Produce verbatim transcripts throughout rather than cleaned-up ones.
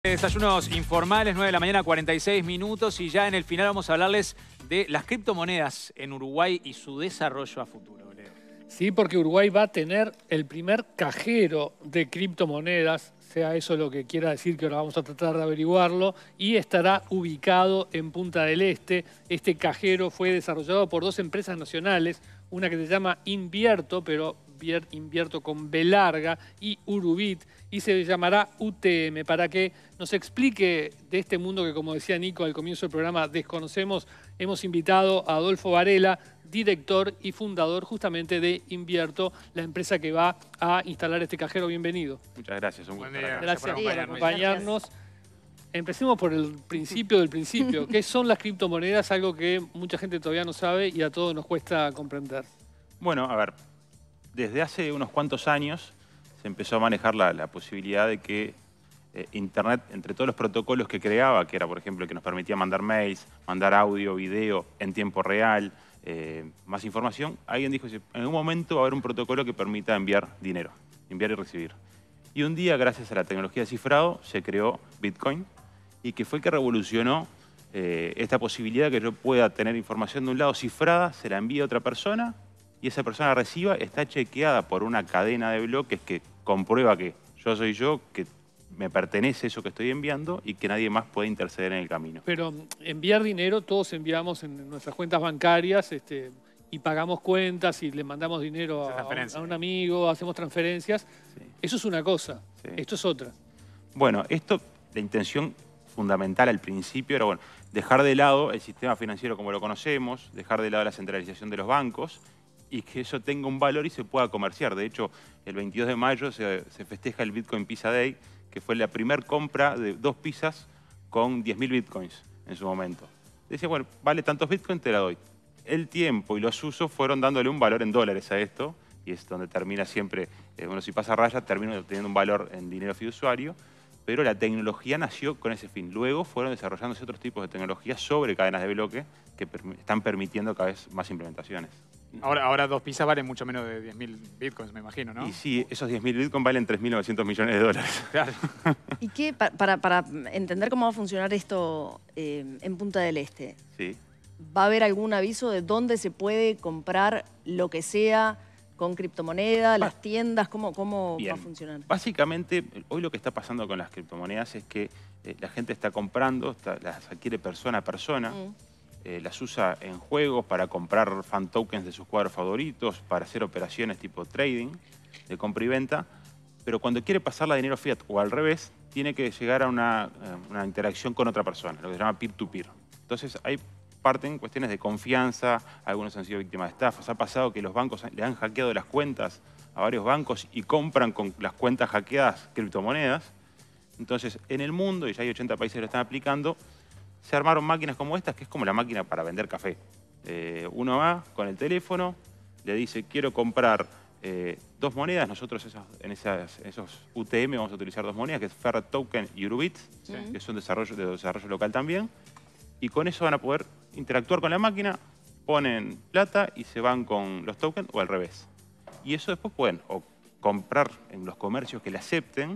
Desayunos informales, nueve de la mañana, cuarenta y seis minutos, y ya en el final vamos a hablarles de las criptomonedas en Uruguay y su desarrollo a futuro, Leo. Sí, porque Uruguay va a tener el primer cajero de criptomonedas, sea eso lo que quiera decir, que ahora vamos a tratar de averiguarlo, y estará ubicado en Punta del Este. Este cajero fue desarrollado por dos empresas nacionales, una que se llama Invierto, pero Invierto con B larga, y Urubit, y se llamará U T M, para que nos explique de este mundo que, como decía Nico al comienzo del programa, desconocemos. Hemos invitado a Adolfo Varela, director y fundador justamente de Invierto, la empresa que va a instalar este cajero. Bienvenido. Muchas gracias. Un Buen gusto día. estar acá. Gracias por Gracias. acompañarnos. Empecemos por el principio del principio. ¿Qué son las criptomonedas? Algo que mucha gente todavía no sabe y a todos nos cuesta comprender. Bueno, a ver, desde hace unos cuantos años se empezó a manejar la, la posibilidad de que eh, Internet, entre todos los protocolos que creaba, que era, por ejemplo, que nos permitía mandar mails, mandar audio, video en tiempo real, eh, más información, alguien dijo, en algún momento va a haber un protocolo que permita enviar dinero, enviar y recibir. Y un día, gracias a la tecnología de cifrado, se creó Bitcoin, y que fue el que revolucionó eh, esta posibilidad de que yo pueda tener información de un lado cifrada, se la envía a otra persona, y esa persona la reciba, está chequeada por una cadena de bloques que comprueba que yo soy yo, que me pertenece eso que estoy enviando y que nadie más puede interceder en el camino. Pero enviar dinero, todos enviamos en nuestras cuentas bancarias este, y pagamos cuentas y le mandamos dinero a, a un amigo, hacemos transferencias. Sí. Eso es una cosa, sí. Esto es otra. Bueno, esto, la intención fundamental al principio era, bueno, dejar de lado el sistema financiero como lo conocemos, dejar de lado la centralización de los bancos, y que eso tenga un valor y se pueda comerciar. De hecho, el veintidós de mayo se, se festeja el Bitcoin Pizza Day, que fue la primera compra de dos pizzas con diez mil bitcoins en su momento. Decía, bueno, vale tantos bitcoins, te la doy. El tiempo y los usos fueron dándole un valor en dólares a esto, y es donde termina siempre, eh, bueno, si pasa raya, termina teniendo un valor en dinero fiduciario, pero la tecnología nació con ese fin. Luego fueron desarrollándose otros tipos de tecnologías sobre cadenas de bloque que per están permitiendo cada vez más implementaciones. Ahora, ahora dos pizzas valen mucho menos de diez mil bitcoins, me imagino, ¿no? Y sí, esos diez mil bitcoins valen tres mil novecientos millones de dólares. Claro. ¿Y qué, para, para entender cómo va a funcionar esto eh, en Punta del Este? Sí. ¿Va a haber algún aviso de dónde se puede comprar lo que sea con criptomonedas, las tiendas? ¿Cómo, cómo va a funcionar? Básicamente, hoy lo que está pasando con las criptomonedas es que eh, la gente está comprando, está, las adquiere persona a persona, mm. eh, las usa en juegos para comprar fan tokens de sus cuadros favoritos, para hacer operaciones tipo trading, de compra y venta, pero cuando quiere pasarla a dinero fiat o al revés, tiene que llegar a una, una interacción con otra persona, lo que se llama peer-to-peer. Entonces, hay parten cuestiones de confianza, algunos han sido víctimas de estafas. Ha pasado que los bancos le han hackeado las cuentas a varios bancos y compran con las cuentas hackeadas criptomonedas. Entonces, en el mundo, y ya hay ochenta países que lo están aplicando, se armaron máquinas como estas, que es como la máquina para vender café. Eh, uno va con el teléfono, le dice, quiero comprar eh, dos monedas. Nosotros esas, en esas, esos U T M vamos a utilizar dos monedas, que es Ferret Token y Urubit, sí. que son desarrollo, de desarrollo local también. Y con eso van a poder interactuar con la máquina, ponen plata y se van con los tokens o al revés. Y eso después pueden o comprar en los comercios que le acepten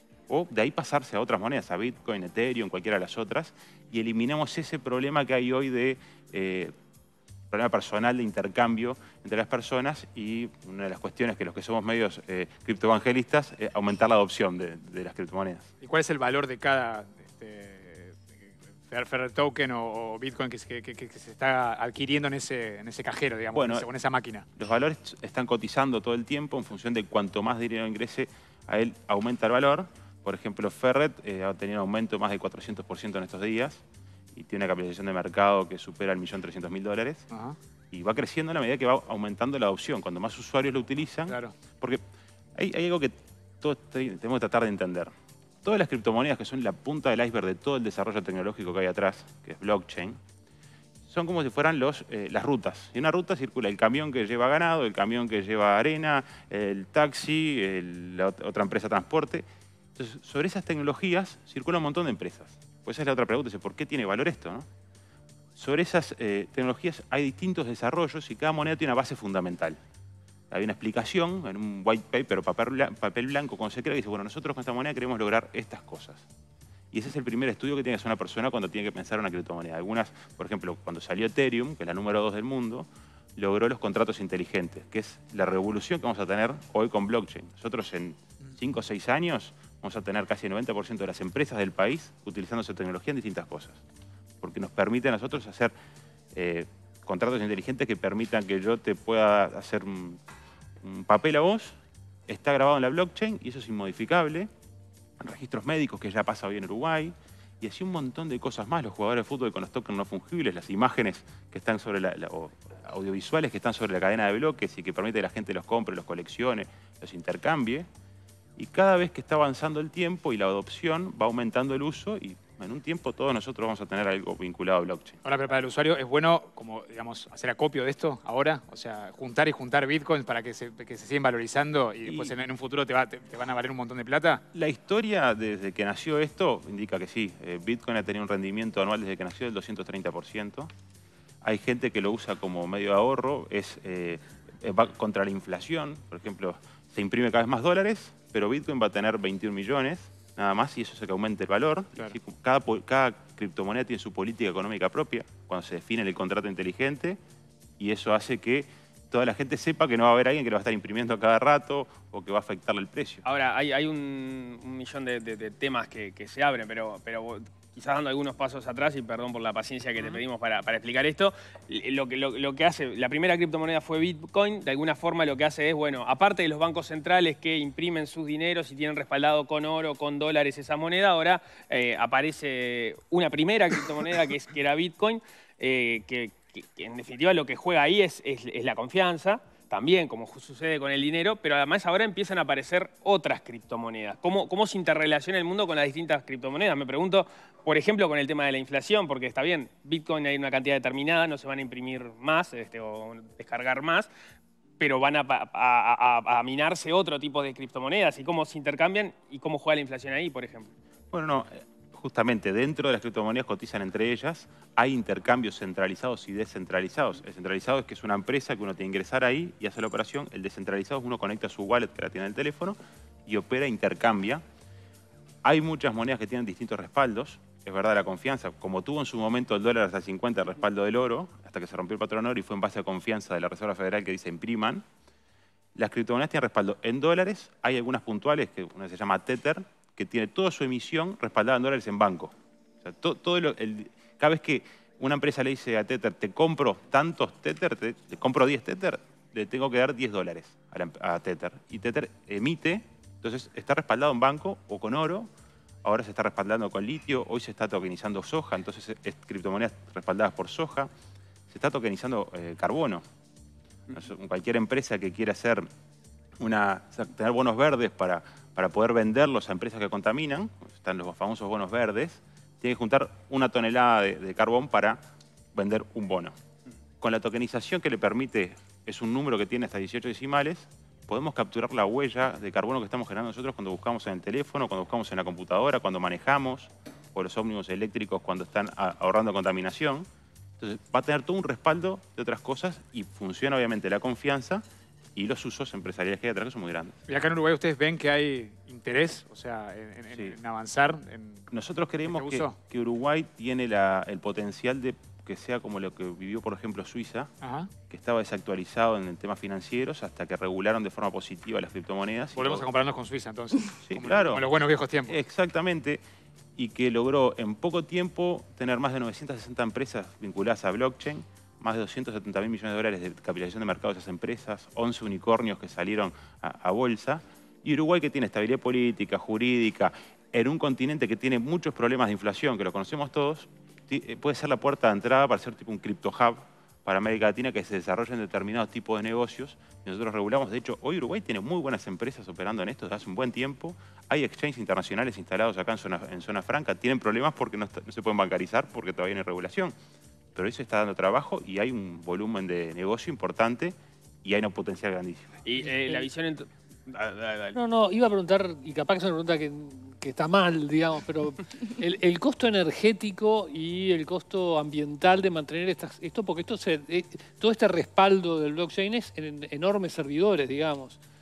o de ahí pasarse a otras monedas, a Bitcoin, Ethereum, cualquiera de las otras, y eliminamos ese problema que hay hoy de eh, problema personal de intercambio entre las personas, y una de las cuestiones que los que somos medios eh, criptoevangelistas, eh, aumentar la adopción de, de las criptomonedas. ¿Y cuál es el valor de cada este, Ferret Token o, o Bitcoin que, que, que, que se está adquiriendo en ese, en ese cajero, digamos, bueno, en ese, en esa máquina? Los valores están cotizando todo el tiempo en función de cuanto más dinero ingrese, a él aumenta el valor. Por ejemplo, Ferret eh, ha tenido un aumento de más de cuatrocientos por ciento en estos días y tiene una capitalización de mercado que supera el millón trescientos mil dólares. Ajá. Y va creciendo a la medida que va aumentando la adopción. Cuando más usuarios lo utilizan, claro. Porque hay, hay algo que todos tenemos que tratar de entender. Todas las criptomonedas, que son la punta del iceberg de todo el desarrollo tecnológico que hay atrás, que es blockchain, son como si fueran los, eh, las rutas. Y en una ruta circula el camión que lleva ganado, el camión que lleva arena, el taxi, el, la otra empresa de transporte. Entonces, sobre esas tecnologías circula un montón de empresas. Pues esa es la otra pregunta, ¿por qué tiene valor esto, no? Sobre esas eh, tecnologías hay distintos desarrollos y cada moneda tiene una base fundamental. Hay una explicación en un white paper o papel, papel blanco, cuando se crea, que dice, bueno, nosotros con esta moneda queremos lograr estas cosas. Y ese es el primer estudio que tiene que hacer una persona cuando tiene que pensar en una criptomoneda. Algunas, por ejemplo, cuando salió Ethereum, que es la número dos del mundo, logró los contratos inteligentes, que es la revolución que vamos a tener hoy con blockchain. Nosotros en cinco o seis años vamos a tener casi el noventa por ciento de las empresas del país utilizando esa tecnología en distintas cosas. Porque nos permite a nosotros hacer eh, contratos inteligentes que permitan que yo te pueda hacer un, un papel a vos, está grabado en la blockchain y eso es inmodificable. Registros médicos que ya pasa hoy en Uruguay, y así un montón de cosas más. Los jugadores de fútbol con los tokens no fungibles, las imágenes que están sobre la, la o audiovisuales que están sobre la cadena de bloques y que permite que la gente los compre, los coleccione, los intercambie. Y cada vez que está avanzando el tiempo y la adopción, va aumentando el uso y en un tiempo todos nosotros vamos a tener algo vinculado a blockchain. Ahora, pero para el usuario es bueno, como digamos, hacer acopio de esto ahora, o sea, juntar y juntar bitcoins para que se, que se siguen valorizando y, y después en, en un futuro te, va, te, te van a valer un montón de plata. La historia desde que nació esto indica que sí. Eh, Bitcoin ha tenido un rendimiento anual desde que nació del doscientos treinta por ciento. Hay gente que lo usa como medio de ahorro, es, eh, va contra la inflación. Por ejemplo, se imprime cada vez más dólares, pero Bitcoin va a tener veintiún millones. Nada más, y eso hace que aumente el valor. Claro. Cada, cada criptomoneda tiene su política económica propia, cuando se define el contrato inteligente, y eso hace que toda la gente sepa que no va a haber alguien que lo va a estar imprimiendo a cada rato o que va a afectarle el precio. Ahora, hay, hay un, un millón de, de, de temas que, que se abren, pero, pero quizás dando algunos pasos atrás, y perdón por la paciencia que te pedimos para, para explicar esto, lo que, lo, lo que hace, la primera criptomoneda fue Bitcoin, de alguna forma lo que hace es, bueno, aparte de los bancos centrales que imprimen sus dineros y tienen respaldado con oro, con dólares esa moneda, ahora eh, aparece una primera criptomoneda que, es, que era Bitcoin, eh, que, que, que en definitiva lo que juega ahí es, es, es la confianza, también, como sucede con el dinero, pero además ahora empiezan a aparecer otras criptomonedas. ¿Cómo, cómo se interrelaciona el mundo con las distintas criptomonedas? Me pregunto, por ejemplo, con el tema de la inflación, porque está bien, Bitcoin hay una cantidad determinada, no se van a imprimir más este, o descargar más, pero van a, a, a, a minarse otro tipo de criptomonedas. ¿Y cómo se intercambian y cómo juega la inflación ahí, por ejemplo? Bueno, no... Justamente dentro de las criptomonedas cotizan entre ellas, hay intercambios centralizados y descentralizados. El centralizado es que es una empresa que uno tiene que ingresar ahí y hace la operación. El descentralizado es uno conecta su wallet que la tiene en el teléfono y opera, intercambia. Hay muchas monedas que tienen distintos respaldos. Es verdad, la confianza, como tuvo en su momento el dólar hasta cincuenta el respaldo del oro, hasta que se rompió el patrón oro y fue en base a confianza de la Reserva Federal que dice impriman. Las criptomonedas tienen respaldo en dólares. Hay algunas puntuales, que una se llama Tether, que tiene toda su emisión respaldada en dólares en banco. O sea, todo, todo lo, el, cada vez que una empresa le dice a Tether, te compro tantos Tether, te, te compro diez Tether, le tengo que dar diez dólares a, la, a Tether. Y Tether emite, entonces está respaldado en banco o con oro, ahora se está respaldando con litio, hoy se está tokenizando soja, entonces es, es criptomonedas respaldadas por soja, se está tokenizando eh, carbono. Entonces, cualquier empresa que quiera hacer una, tener bonos verdes para, para poder venderlos a empresas que contaminan, están los famosos bonos verdes, tiene que juntar una tonelada de, de carbón para vender un bono. Con la tokenización que le permite, es un número que tiene hasta dieciocho decimales, podemos capturar la huella de carbono que estamos generando nosotros cuando buscamos en el teléfono, cuando buscamos en la computadora, cuando manejamos, o los ómnibus eléctricos cuando están ahorrando contaminación. Entonces va a tener todo un respaldo de otras cosas y funciona obviamente la confianza y los usos empresariales que hay atrás que son muy grandes. Y acá en Uruguay ustedes ven que hay interés, o sea, en, en, sí. en avanzar. En, Nosotros creemos este que, que Uruguay tiene la, el potencial de que sea como lo que vivió, por ejemplo, Suiza, Ajá. que estaba desactualizado en temas financieros hasta que regularon de forma positiva las criptomonedas. Volvemos a compararnos con Suiza, entonces. Sí, como, claro. Como los buenos viejos tiempos. Exactamente. Y que logró en poco tiempo tener más de novecientas sesenta empresas vinculadas a blockchain, más de doscientos setenta mil millones de dólares de capitalización de mercado de esas empresas, once unicornios que salieron a, a bolsa, y Uruguay que tiene estabilidad política, jurídica, en un continente que tiene muchos problemas de inflación, que lo conocemos todos, puede ser la puerta de entrada para ser tipo un crypto hub para América Latina que se desarrollen determinados tipos de negocios. Y nosotros regulamos, de hecho, hoy Uruguay tiene muy buenas empresas operando en esto desde hace un buen tiempo. Hay exchanges internacionales instalados acá en zona, en zona franca, tienen problemas porque no, está, no se pueden bancarizar porque todavía no hay regulación. Pero eso está dando trabajo y hay un volumen de negocio importante y hay un potencial grandísimo. Y eh, la visión... En Dale, dale, dale. No, no, iba a preguntar, y capaz que es una pregunta que, que está mal, digamos, pero el, el costo energético y el costo ambiental de mantener estas, esto, porque esto se, eh, todo este respaldo del blockchain es en enormes servidores, digamos.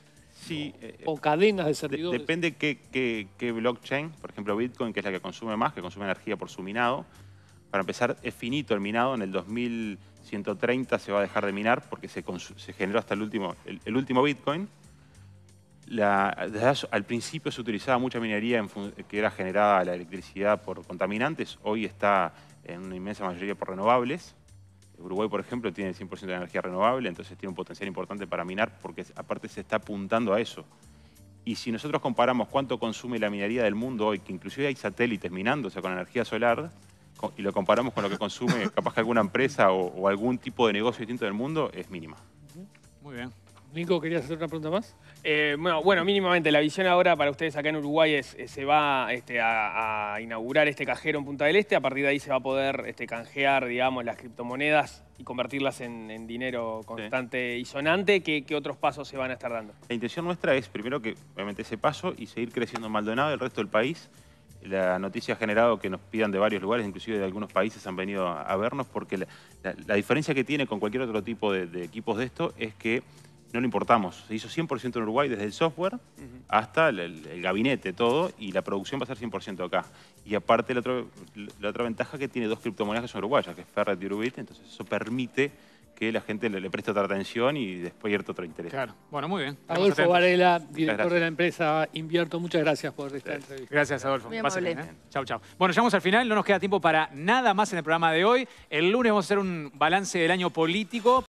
Sí. Eh, o cadenas de de- servidores. depende qué, qué, qué blockchain. Por ejemplo, Bitcoin, que es la que consume más, que consume energía por su minado. Para empezar, es finito el minado. En el dos mil ciento treinta se va a dejar de minar porque se, se generó hasta el último, el, el último Bitcoin. La, desde al principio se utilizaba mucha minería en que era generada la electricidad por contaminantes. Hoy está en una inmensa mayoría por renovables. Uruguay, por ejemplo, tiene cien por ciento de energía renovable, entonces tiene un potencial importante para minar porque aparte se está apuntando a eso. Y si nosotros comparamos cuánto consume la minería del mundo hoy, que inclusive hay satélites minando, o sea, con energía solar, y lo comparamos con lo que consume capaz que alguna empresa o, o algún tipo de negocio distinto del mundo, es mínima. Muy bien. Nico, ¿querías hacer una pregunta más? Eh, bueno, bueno, mínimamente la visión ahora para ustedes acá en Uruguay es, eh, se va este, a, a inaugurar este cajero en Punta del Este. A partir de ahí se va a poder este, canjear, digamos, las criptomonedas y convertirlas en, en dinero constante sí. y sonante. ¿Qué, ¿Qué otros pasos se van a estar dando? La intención nuestra es, primero, que obviamente ese paso y seguir creciendo en Maldonado y el resto del país. La noticia ha generado que nos pidan de varios lugares, inclusive de algunos países han venido a, a vernos, porque la, la, la diferencia que tiene con cualquier otro tipo de, de equipos de esto es que no lo importamos. Se hizo cien por ciento en Uruguay, desde el software uh-huh. hasta el, el, el gabinete, todo, y la producción va a ser cien por ciento acá. Y aparte, la, otro, la otra ventaja que tiene dos criptomonedas que son uruguayas, que es Ferret y Urubit, entonces eso permite que la gente le, le preste otra atención y despierta otro interés. Claro. Bueno, muy bien. Adolfo Varela, director de la empresa Invierto, muchas gracias por esta gracias. entrevista. Gracias, Adolfo. Muy amable. Bien, ¿eh? Chau, chau. Bueno, llegamos al final, no nos queda tiempo para nada más en el programa de hoy. El lunes vamos a hacer un balance del año político.